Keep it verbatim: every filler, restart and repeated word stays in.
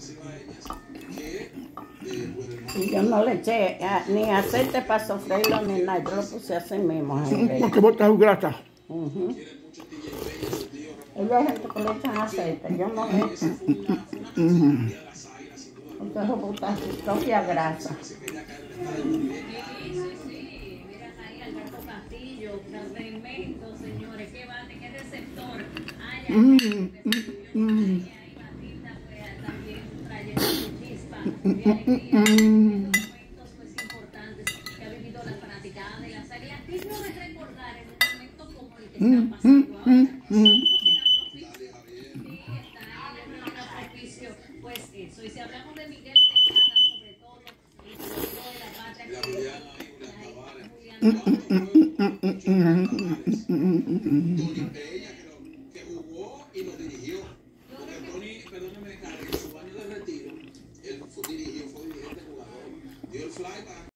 Y yo no le eché a, ni aceite para sofreírlo ni nada, yo lo puse así mismo. Porque bota su grasa. Uh-huh. Ellos hay gente que le echan aceite, yo no le echo. Uh-huh. Porque eso bota su propia grasa. Señores, qué bate, qué receptor. Ay, Mm, mm, mm. también trayendo su chispa de alegría. Momentos pues importantes que ha vivido la fanaticada de la serie. Digno de recordar en un momento como el que está pasando ahora. Era propicio. Sí, está era propicio. Pues eso. Y si hablamos de Miguel Tejada, sobre todo, el futuro de la patria. Que jugó y nos dirigió. Porque Tony, perdóname, en su año de retiro, él fue dirigió, fue dirigente jugador. Dio el fly para